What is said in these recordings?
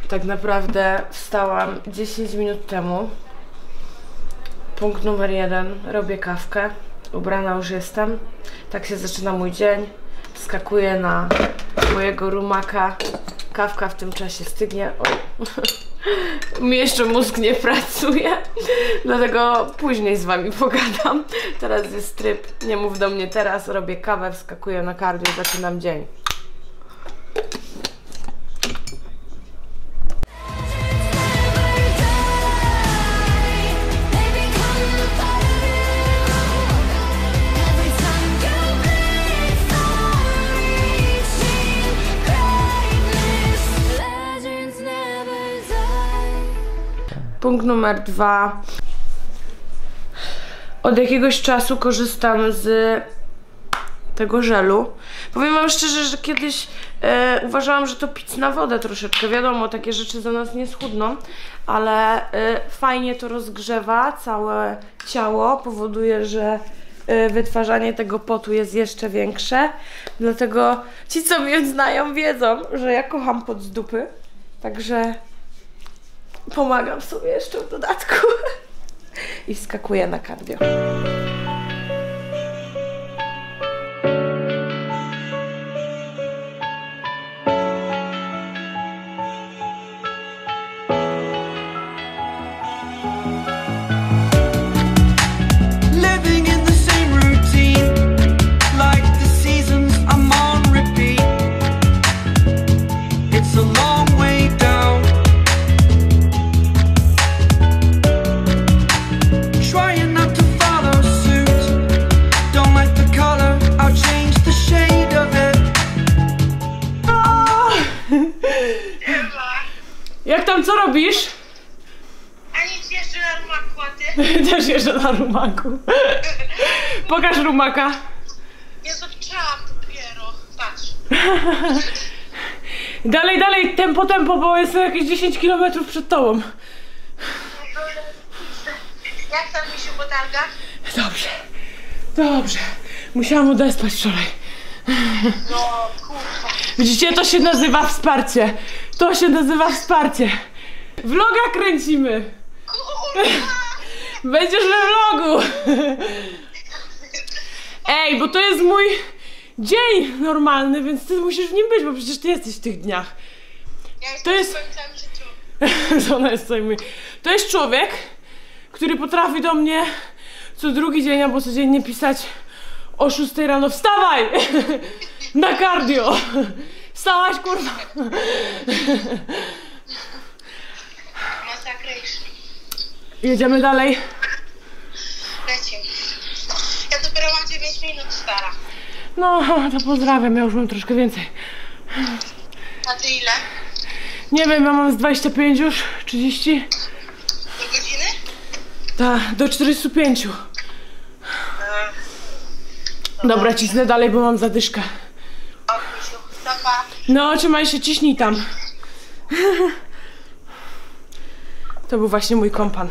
Tak naprawdę wstałam 10 minut temu. Punkt numer 1. Robię kawkę. Ubrana już jestem. Tak się zaczyna mój dzień. Wskakuję na mojego rumaka. Kawka w tym czasie stygnie. Mi jeszcze mózg nie pracuje. Dlatego później z wami pogadam. Teraz jest tryb nie mów do mnie teraz. Robię kawę, wskakuję na cardio, zaczynam dzień. Punkt numer 2. Od jakiegoś czasu korzystam z tego żelu. Powiem wam szczerze, że kiedyś uważałam, że to pic na wodę troszeczkę. Wiadomo, takie rzeczy za nas nie schudną, ale fajnie to rozgrzewa całe ciało. Powoduje, że wytwarzanie tego potu jest jeszcze większe. Dlatego ci, co mnie znają, wiedzą, że ja kocham pot z dupy. Także pomagam sobie jeszcze w dodatku i wskakuję na cardio. Jak tam, co robisz? A nic, jeszcze na rumaku, a ty? Też jeszcze na rumaku. Pokaż rumaka. Nie zaczęłam dopiero, patrz. Dalej, dalej, tempo, bo jest jakieś 10 km przed tobą. Jak tam mi się potarga? Dobrze, dobrze. Musiałam odespać wczoraj. No, kurwa. Widzicie, to się nazywa wsparcie. To się nazywa wsparcie. Vloga kręcimy. Kurwa! Będziesz we vlogu. Ej, bo to jest mój dzień normalny, więc ty musisz w nim być, bo przecież ty jesteś w tych dniach. Ja jestem To jest... w swoim całym życiu. Ona jest tutaj mój... To jest człowiek, który potrafi do mnie co drugi dzień albo codziennie pisać o 6 rano. Wstawaj! Na cardio! Wstałaś, kurwa! Masakryjsz. Jedziemy dalej. Lecimy. Ja dopiero mam 9 minut, stara. No, to pozdrawiam, ja już mam troszkę więcej. A ty ile? Nie wiem, ja mam z 25 już, 30. Do godziny? Tak, do 45. Dobra, cisnę dalej, bo mam zadyszkę. O, Misiu, stopa. No, trzymaj się, ciśnij tam. To był właśnie mój kompan.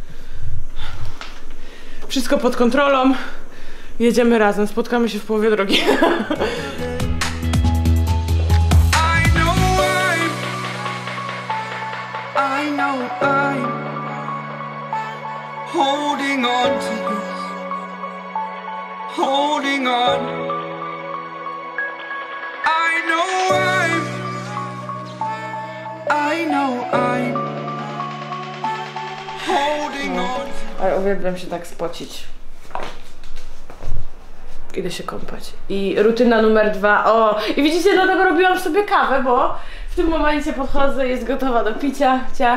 Wszystko pod kontrolą. Jedziemy razem, spotkamy się w połowie drogi. I know I'm holding on to this, holding on. I know I'm holding on. Ale uwielbiam się tak spocić. Idę się kąpać. I rutyna numer 2. O! I widzicie, dlatego robiłam sobie kawę, bo w tym momencie podchodzę, jest gotowa do picia. Ciach.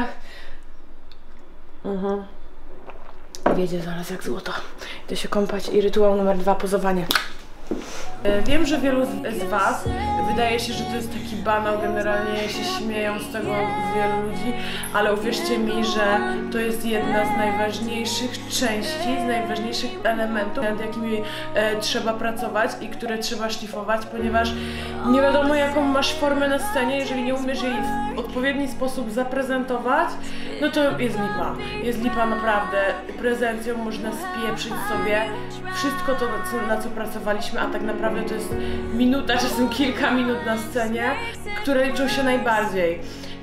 Wiedzie zaraz jak złoto. Idę się kąpać i rytuał numer 2, pozowanie. Wiem, że wielu z was wydaje się, że to jest taki banał, generalnie się śmieją z tego wielu ludzi, ale uwierzcie mi, że to jest jedna z najważniejszych części, z najważniejszych elementów, nad jakimi trzeba pracować i które trzeba szlifować, ponieważ nie wiadomo, jaką masz formę na scenie, jeżeli nie umiesz jej w odpowiedni sposób zaprezentować, no to jest lipa. Jest lipa naprawdę. Prezencją można spieprzyć sobie wszystko to, na co pracowaliśmy, a tak naprawdę to jest minuta, czasem kilka minut na scenie, które liczą się najbardziej.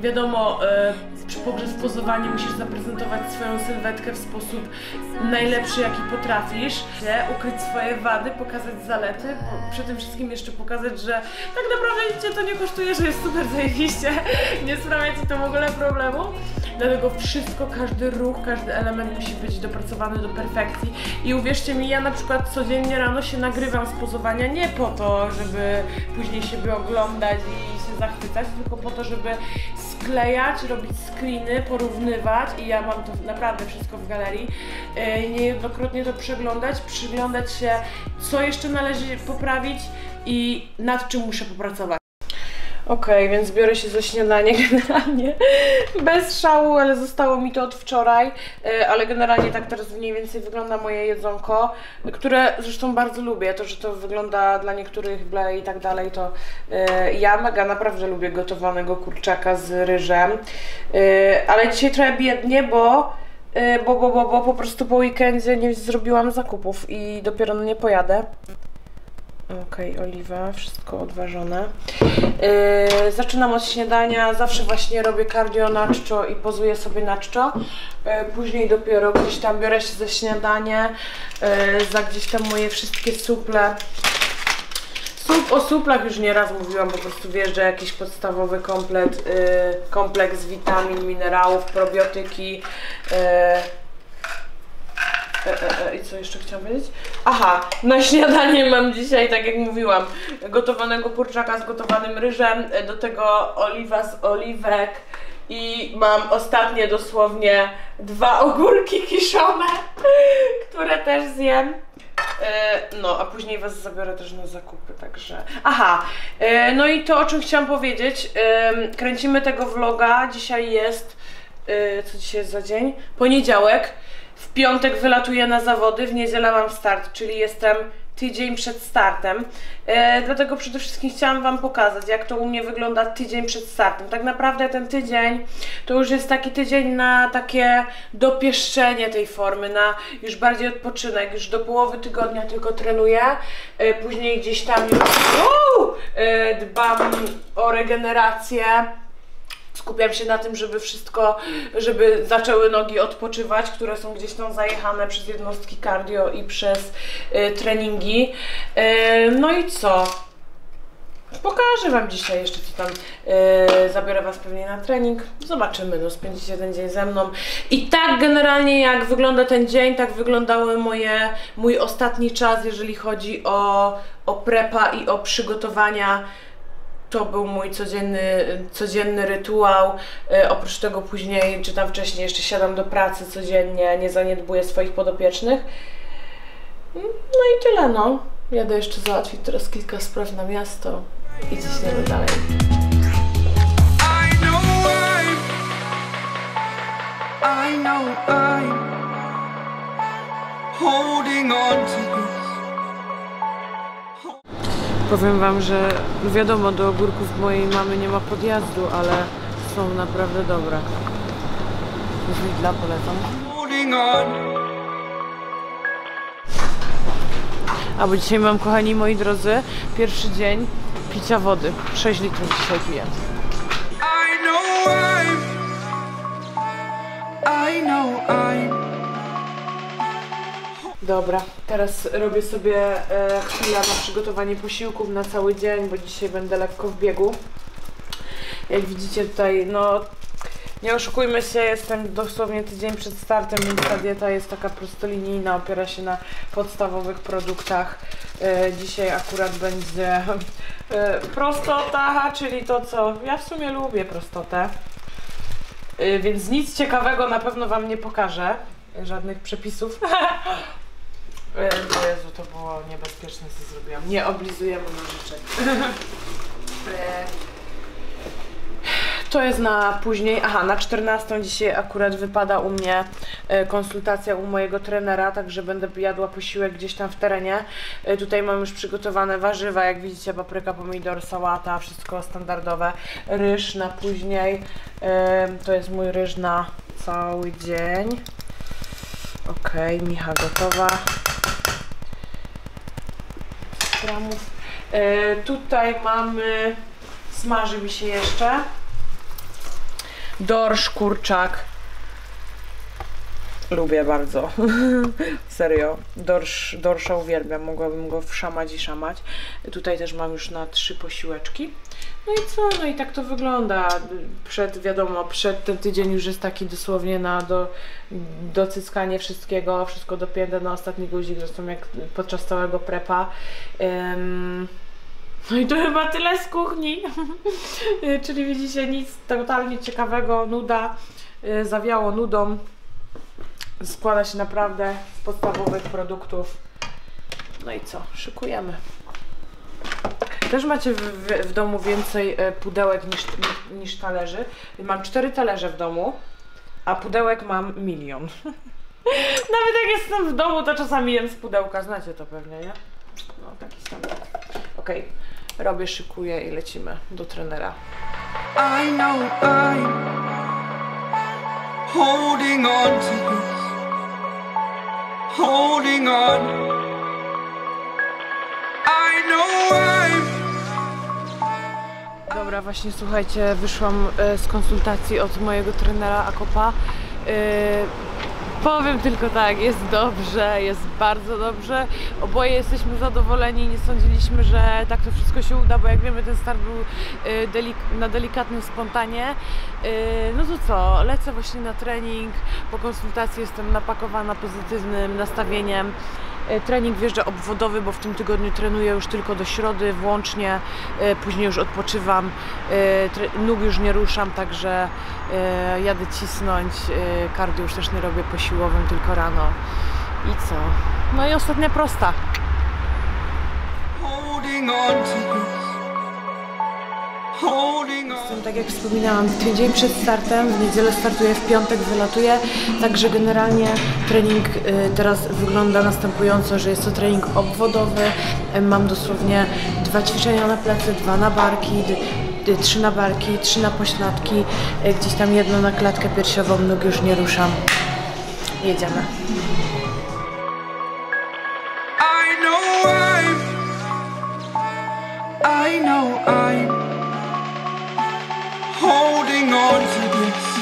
wiadomo, poprzez pozowanie musisz zaprezentować swoją sylwetkę w sposób najlepszy, jaki potrafisz, ukryć swoje wady, pokazać zalety, przy tym wszystkim jeszcze pokazać, że tak naprawdę cię to nie kosztuje, że jest super zajebiście, nie sprawia ci to w ogóle problemu. Dlatego wszystko, każdy ruch, każdy element musi być dopracowany do perfekcji. I uwierzcie mi, ja na przykład codziennie rano się nagrywam z pozowania nie po to, żeby później siebie oglądać i się zachwycać, tylko po to, żeby sklejać, robić screeny, porównywać i ja mam to naprawdę wszystko w galerii. Niejednokrotnie to przeglądać, przyglądać się, co jeszcze należy poprawić i nad czym muszę popracować. Okej, więc biorę się za śniadanie generalnie bez szału, ale zostało mi to od wczoraj, ale generalnie tak teraz mniej więcej wygląda moje jedzonko, które zresztą bardzo lubię. To, że to wygląda dla niektórych ble i tak dalej, to ja mega naprawdę lubię gotowanego kurczaka z ryżem, ale dzisiaj trochę biednie, bo po prostu po weekendzie nie zrobiłam zakupów i dopiero na nie pojadę. Okej, oliwa, wszystko odważone. Zaczynam od śniadania, zawsze właśnie robię cardio na czczo i pozuję sobie na czczo. Później dopiero gdzieś tam biorę się za śniadanie, za gdzieś tam moje wszystkie suple. O suplach już nieraz mówiłam, po prostu wjeżdża jakiś podstawowy kompleks witamin, minerałów, probiotyki. I co jeszcze chciałam powiedzieć? Aha, na śniadanie mam dzisiaj, tak jak mówiłam, gotowanego kurczaka z gotowanym ryżem, do tego oliwa z oliwek i mam ostatnie dosłownie 2 ogórki kiszone, które też zjem. No, a później was zabiorę też na zakupy, także... Aha, no i to, o czym chciałam powiedzieć, kręcimy tego vloga, dzisiaj jest... Co dzisiaj jest za dzień? Poniedziałek. W piątek wylatuję na zawody, w niedzielę mam start, czyli jestem tydzień przed startem. Dlatego przede wszystkim chciałam wam pokazać, jak to u mnie wygląda tydzień przed startem. Tak naprawdę ten tydzień to już jest taki tydzień na takie dopieszczenie tej formy, na już bardziej odpoczynek. Już do połowy tygodnia tylko trenuję, później gdzieś tam już dbam o regenerację. Skupiam się na tym, żeby zaczęły nogi odpoczywać, które są gdzieś tam zajechane przez jednostki cardio i przez treningi. No i co? Pokażę wam dzisiaj jeszcze, co tam. Zabiorę was pewnie na trening. Zobaczymy, no spędzicie ten dzień ze mną. I tak generalnie jak wygląda ten dzień, tak wyglądały mój ostatni czas, jeżeli chodzi o prepa i o przygotowania. To był mój codzienny rytuał. Oprócz tego później, czy tam wcześniej, jeszcze siadam do pracy codziennie, nie zaniedbuję swoich podopiecznych. No i tyle, no. Jadę jeszcze załatwić teraz kilka spraw na miasto i ciśniemy dalej. I know I'm holding on to this. Powiem wam, że wiadomo, do ogórków mojej mamy nie ma podjazdu, ale są naprawdę dobre. Z Lidla polecam. A bo dzisiaj mam, kochani moi drodzy, pierwszy dzień picia wody. 6 litrów dzisiaj piję. Dobra, teraz robię sobie chwilę na przygotowanie posiłków na cały dzień, bo dzisiaj będę lekko w biegu. Jak widzicie tutaj, no nie oszukujmy się, jestem dosłownie tydzień przed startem, więc ta dieta jest taka prostolinijna, opiera się na podstawowych produktach. Dzisiaj akurat będzie prostota, czyli to, co ja w sumie lubię, prostotę. Więc nic ciekawego na pewno wam nie pokażę, żadnych przepisów. Jezu, to było niebezpieczne, co zrobiłam. Nie oblizujemy nożyczek. To jest na później. Aha, na 14 dzisiaj akurat wypada u mnie konsultacja u mojego trenera, także będę jadła posiłek gdzieś tam w terenie. Tutaj mam już przygotowane warzywa, jak widzicie, papryka, pomidor, sałata, wszystko standardowe. Ryż na później. To jest mój ryż na cały dzień. Okej, micha gotowa. Gramów. Tutaj mamy, smaży mi się jeszcze. dorsz, kurczak. Lubię bardzo. Serio. Dorsza uwielbiam. Mogłabym go wszamać i szamać. Tutaj też mam już na 3 posiłeczki. No i co? No i tak to wygląda. Wiadomo, przed ten tydzień już jest taki dosłownie na docyckanie wszystkiego. Wszystko dopięte na ostatni guzik. Zresztą jak podczas całego prepa. No i to chyba tyle z kuchni. Czyli widzicie, nic totalnie ciekawego. Nuda. Zawiało nudą. Składa się naprawdę z podstawowych produktów. No i co? Szykujemy. Też macie w domu więcej pudełek niż talerzy. Mam 4 talerze w domu, a pudełek mam 1 000 000. Nawet jak jestem w domu, to czasami jem z pudełka. Znacie to pewnie, nie? No, taki standard. Okej, robię, szykuję i lecimy do trenera. I know I'm holding on to this, holding on. I know I'm. Dobra, właśnie słuchajcie, wyszłam z konsultacji od mojego trenera Akopa. Powiem tylko tak, jest dobrze, jest bardzo dobrze. Oboje jesteśmy zadowoleni, nie sądziliśmy, że tak to wszystko się uda, bo jak wiemy, ten start był na delikatnym spontanie. No to co, lecę właśnie na trening, po konsultacji jestem napakowana pozytywnym nastawieniem. Trening wjeżdża obwodowy, bo w tym tygodniu trenuję już tylko do środy włącznie, później już odpoczywam, nóg już nie ruszam, także jadę cisnąć, cardio już też nie robię po siłowym, tylko rano. I co? No i ostatnia prosta. Holding on to this, holding on. Jestem, tak jak wspominałam, tydzień przed startem, w niedzielę startuję, w piątek wylatuję, także generalnie trening teraz wygląda następująco, że jest to trening obwodowy, mam dosłownie 2 ćwiczenia na plecy, 2 na barki, 3 na barki, 3 na pośladki, gdzieś tam 1 na klatkę piersiową, nóg już nie ruszam. Jedziemy. I know I'm holding on to this,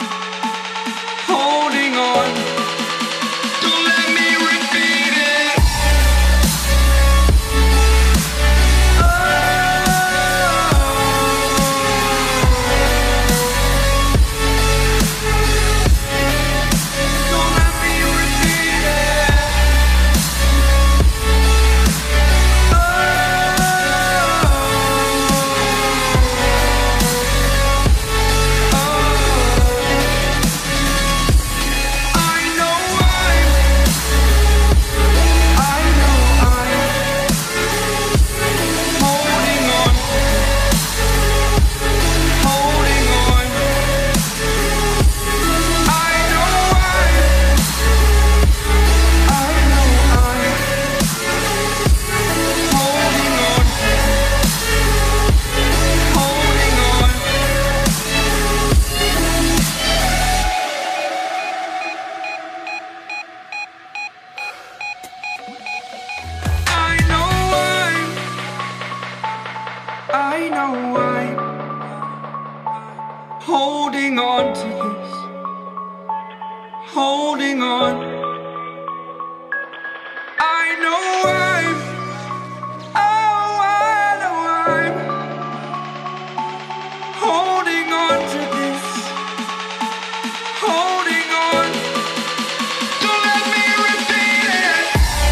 holding on. Don't let me repeat it. Don't let me repeat it. I know I'm holding on to this, holding on. I know I'm, oh, I know I'm holding on to this, holding on. Don't let me repeat it.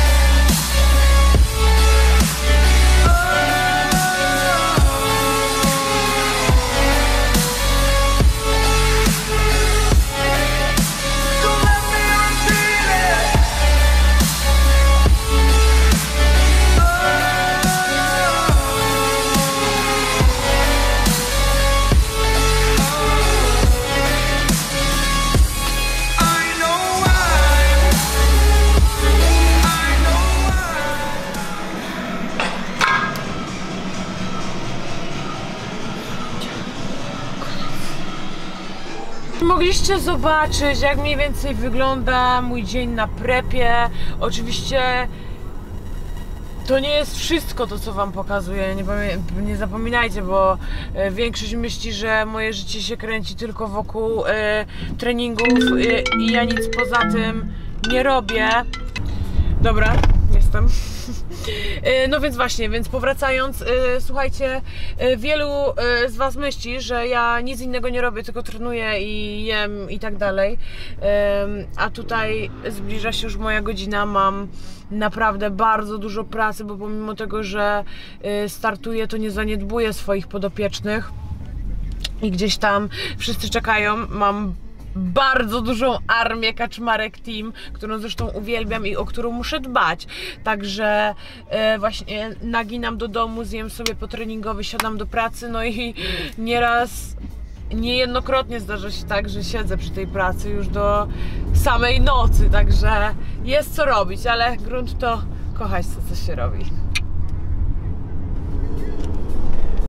Mogliście zobaczyć, jak mniej więcej wygląda mój dzień na prepie. Oczywiście To nie jest wszystko to, co wam pokazuję, nie zapominajcie, bo większość myśli, że moje życie się kręci tylko wokół treningów i ja nic poza tym nie robię. Dobra, jestem. No więc właśnie, więc powracając, słuchajcie, wielu z was myśli, że ja nic innego nie robię, tylko trenuję i jem i tak dalej, a tutaj zbliża się już moja godzina, mam naprawdę bardzo dużo pracy, bo pomimo tego, że startuję, to nie zaniedbuję swoich podopiecznych i gdzieś tam wszyscy czekają, mam bardzo dużą armię Kaczmarek Team, którą zresztą uwielbiam i o którą muszę dbać. Także właśnie naginam do domu, zjem sobie potreningowy, siadam do pracy, no i niejednokrotnie zdarza się tak, że siedzę przy tej pracy już do samej nocy, także jest co robić, ale grunt to kochać to, co się robi.